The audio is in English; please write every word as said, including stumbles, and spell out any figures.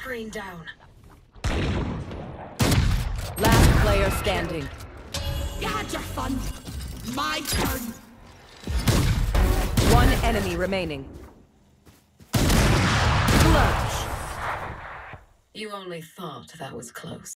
screen down. Last player standing. You had your fun. My turn. One enemy remaining. Clutch. You only thought that was close.